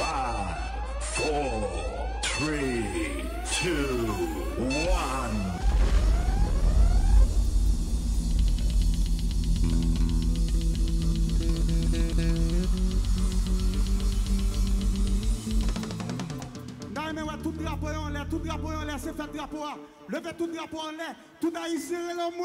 4, 3, 2, 1. Tout drapeau en l'air, c'est fait drapeau. Levez tout drapeau en l'air, tout haïtien et l'homme.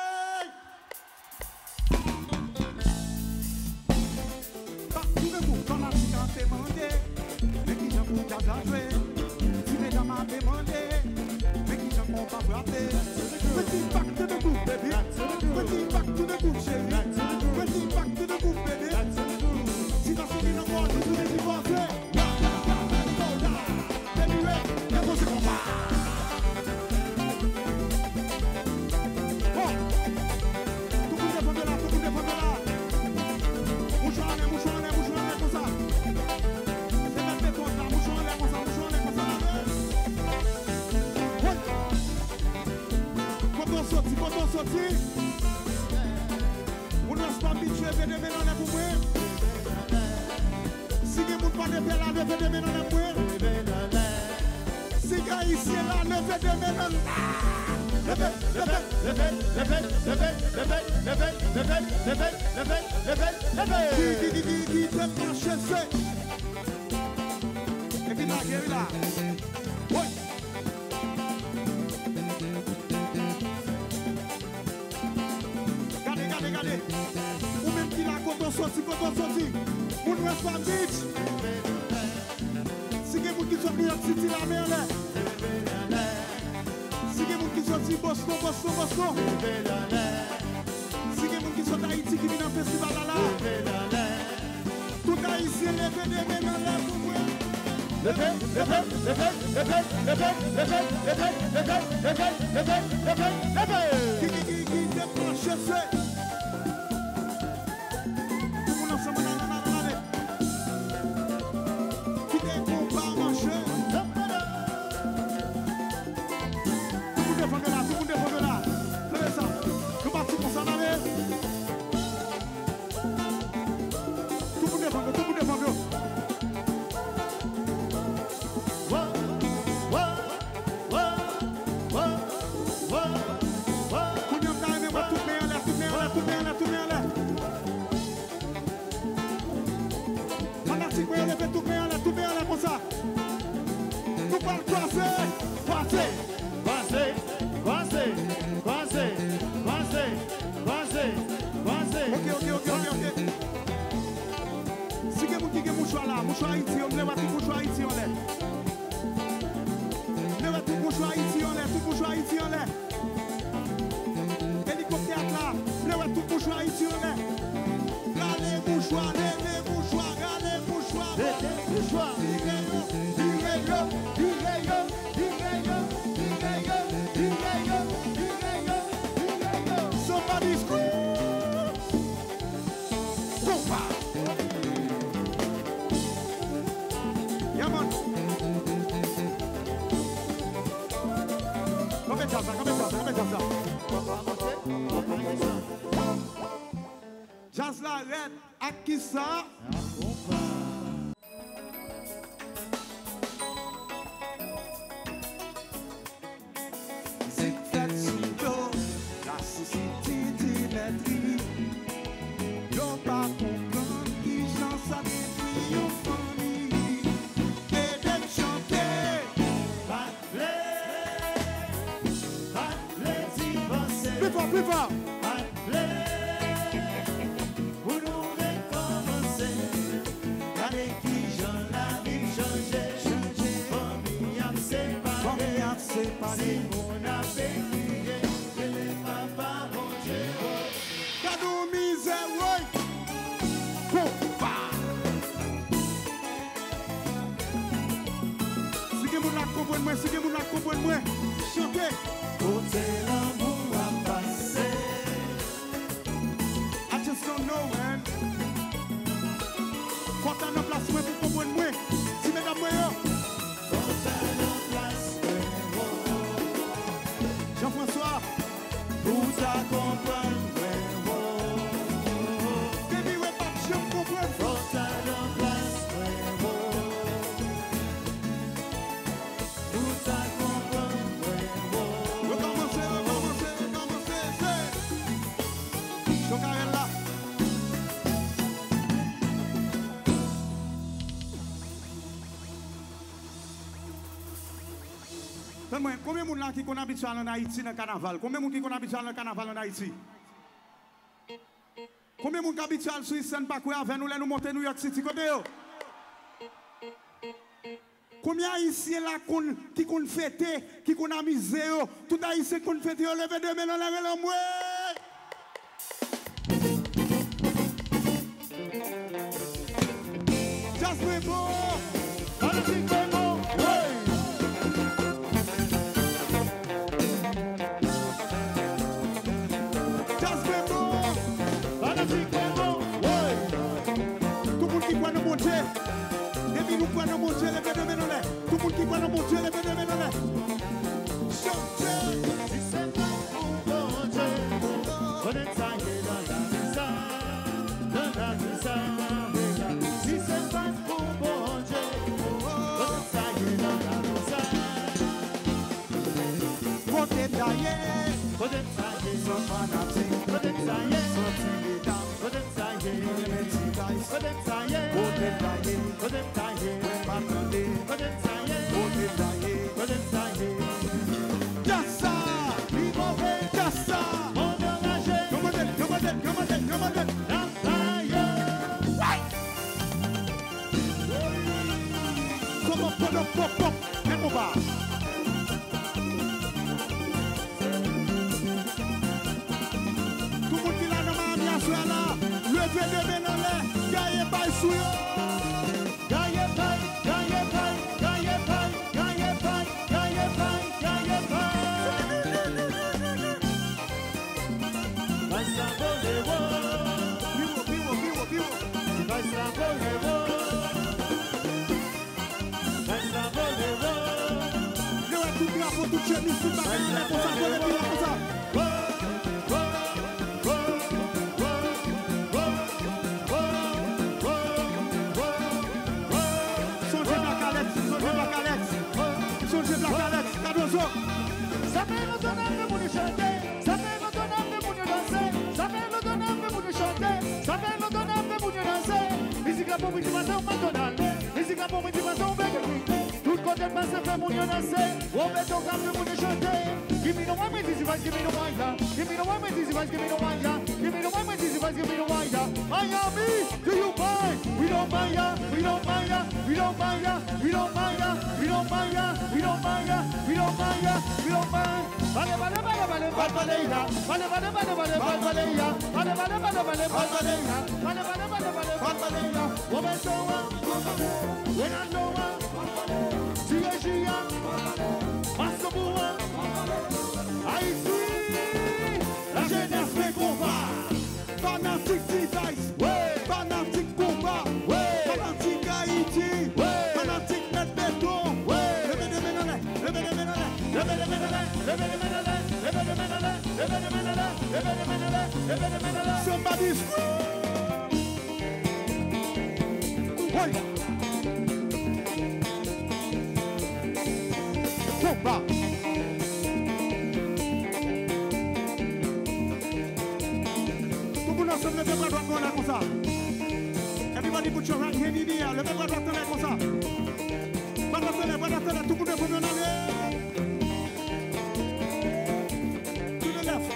Partout de vous, comme la musique a demandé, mais qui j'en pour déjà jouer. Si mesdames a demandé, mais qui j'en pour pas frapper. Petit pacte de vous, baby. Petit pacte de vous, chérie. Petit pacte de vous, baby. Si t'as fini le monde, tu veux divorcer. On ne pas habitué à faire des mélanges pour moi. Si vous ne pas de faire la levée de mélanges pour moi. Si vous ici là, levée de mélanges. Qui te marche c'est. Et puis là, là. Oui. Regardez, ou même qui la quand on sorti, on ne reste pas bitch. Si vous qui sont venus à Titi la mer là. Si vous qui sont dit Boston. Si vous qui sont d'Haïti qui viennent au festival là. Tout Haïtien levez des mains dans l'air pour moi. Levez. Qui te marche c'est. Jazz la reine, à qui ça? C'est fait sous la société d'Iletri. Y'on pas comprendre qui j'en ça détruit yon famille. Et d'être chanté, pas d'y penser. Plus fort. C'est mon appétit, et les papas vont jouer. Cadeau misère, oui. Si vous la comprenez, chantez. Côté l'amour a passé. I just don't know, man. Faut t'en place pour comprendre moi. Si mesdames, moi, Jean-François, pour ta comprendre, baby, ouais, pas que je me comprenne. Faut ta place, Combien de gens qui sont habitués en Haïti dans le carnaval? Combien de gens qui sont habitués dans le carnaval en Haïti? Combien de gens qui sont habitués à Suisse pas quoi avec nous, nous monter New York City? Combien d'Haïtiens là qui ont fêté, qui ont amusé, tout Haïtien qui ont fêté, levez deux mains dans la main, moi. Just before, depuis nous croyons mon Dieu, levez deux mains dans l'air. Tout le monde qui croit dans mon Dieu, levez deux mains dans l'air. Chantez. Si c'est pas pour mon Dieu, on est taillé dans la misa. Si c'est pas pour mon Dieu, on est taillé dans la misa. On est taillé, sans fanatique, on est taillé, sans tirer d'âme, on est taillé, on est petit guys, on est taillé, on est taillé, on est taillé, pas attendez, on est taillé, on est taillé. on est taillé. Yassa, Yassa, On enragé, come on, la taille. Come on, pop, mais on va. Tout le monde qui l'a nommé à bien sûr là, levez deux mains dans l'air, gagnez pas sous yo. Gagne paille, gagne paille, gagne paille, gagne paille, gagne paille, gagne paille. Vai saborer, Vivo. vai saborer, vai saborer. Eu é tudo gravou, tu tinha me subido, mas não é por favor, é por favor. Ça fait longtemps que vous nous chantez, ça fait longtemps que vous nous dansez, ça fait longtemps que vous nous chantez, ça fait longtemps que vous nous dansez. Musique la pompe qui passe au McDonald's, musique la pompe qui passe au Burger King. Tout côté de masse fait mon nous danser, on met ton cap de vous nous chanter. Give me the one with this, give me the one, give me the one with this, give me the one, give me the one with this, give me the one. Miami, do you mind? We don't mind ya, we don't mind ya, we don't mind ya, we don't mind ya, we don't mind ya, we don't mind ya, we don't mind ya, we don't mind. Vale, vale, vale, vale, vale, vale, ya. Vale, vale, vale, vale, vale, vale, ya. Vale, vale, vale, vale, vale, vale, ya. Vale, vale, vale, vale, vale, vale, ya. Momento one, when I know one, Gia, Master Boa, Haïti, La jeunesse fait combat, fanatique device, fanatique combat, fanatique Haïti, fanatique net béton, levez deux mains dans l'air, levez deux mains dans l'air, levez deux mains dans l'air, levez deux mains dans l'air, levez deux mains dans l'air, levez deux mains dans l'air, levez deux mains dans l'air, levez deux mains dans l'air. Somebody scream! Combat! Tout le monde ensemble, levez bras droit comme ça. Everybody put your right hand in the air, levez bras droit comme ça. Bras droit, tout le monde est en aller. To the left.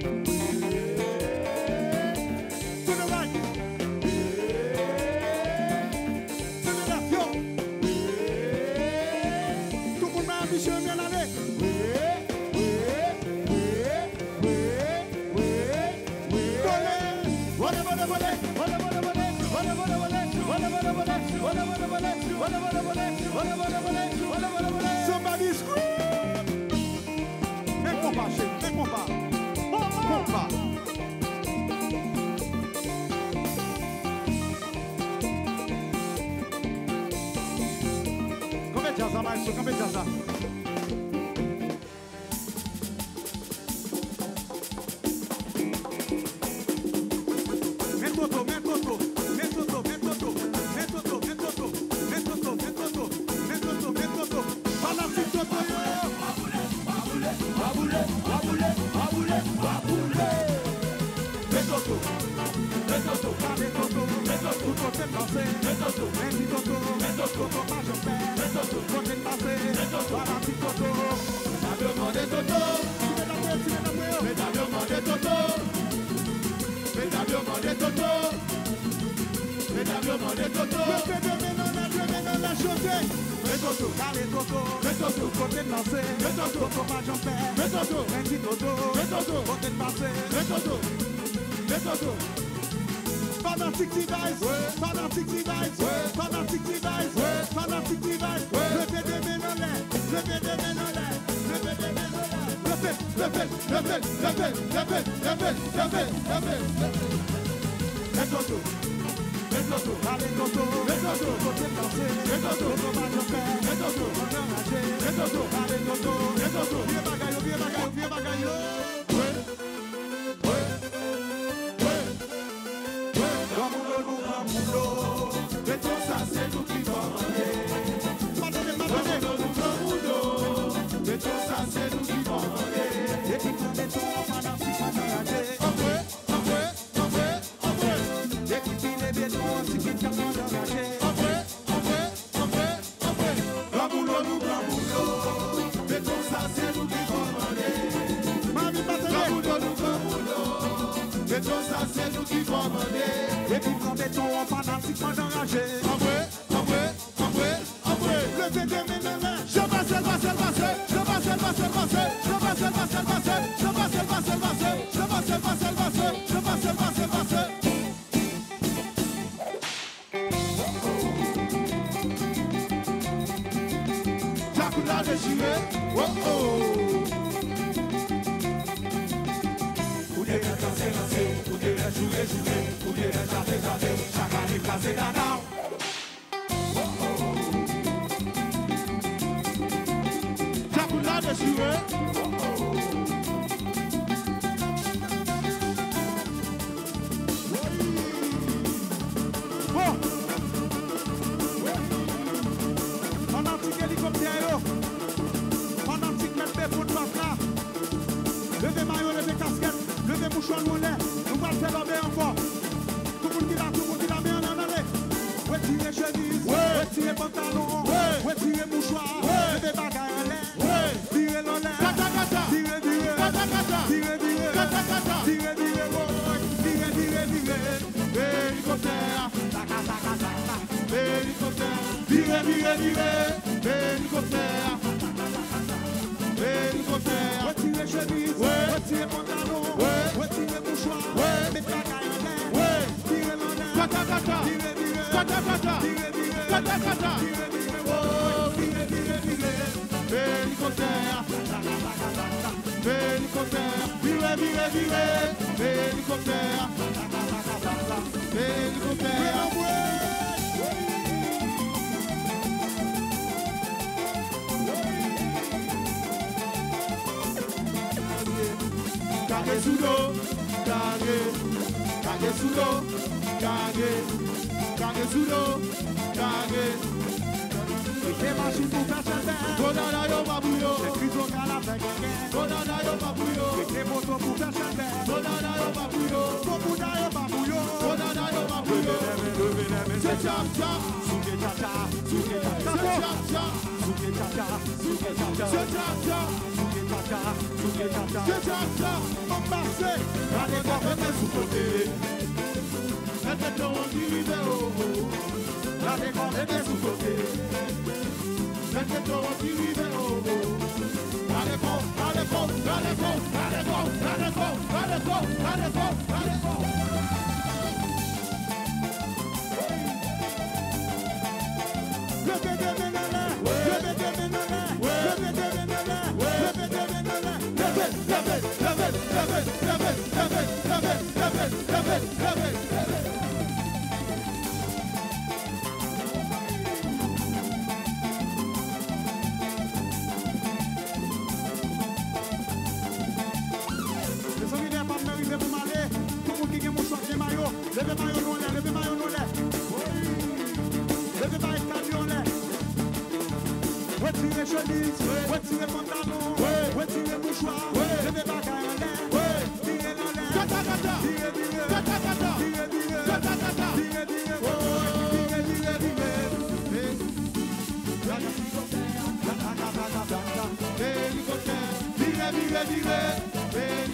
To the right. To the left, yo. Tout le monde m'a ambition bien aller. Somebody scream! Make combat, chérie, make combat. Combat. Come jazz, maestro, come jazz. Toto, Kale toto, kote lanse, toto pa jompe, menki toto, kote pase, fanatic device, fanatic device, fanatic device, fanatic device, levez des mains en l'air, levez des mains en l'air, levez des mains en l'air, levez, toto. Allez toto, côté lancé, toto va jompe, toto, on a nagé, allez toto, vieux bagaille, c'est nous qui vont demander. Et puis quand béton, on fanatiquement enragé. Levez des mains en l'air. Je passe. Jacula déchiré, jouer, chaque année placé d'Adam. Jacula déchiré. Fanatique hélicoptère, fanatique mettre pour de là. Levez maillot, levez casquette, levez mouchoir nous là. Nous allons faire la baie encore. Tout le monde qui l'a bien en allée. Retirez chemise, retirez pantalon, retirez mouchoir, levez bagaille en l'air. Tirez l'en l'air, hélicoptère. Retirez chemise, retirez pantalon, retirez mouchoir, mettez bagaille en l'air. Tirez l'en l'air, les machines pour faire les prisons avec les motos pour faire Retirez chemise, retirez pantalon, retirez mouchoir, levez bagaille en l'air, tirez en l'air, tirez,